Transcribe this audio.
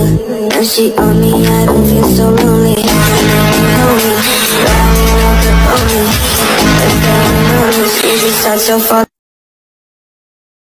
Now she on me, I don't feel so lonely. Hold me, ride me like a pony. Let's go, no, this easy, start so far.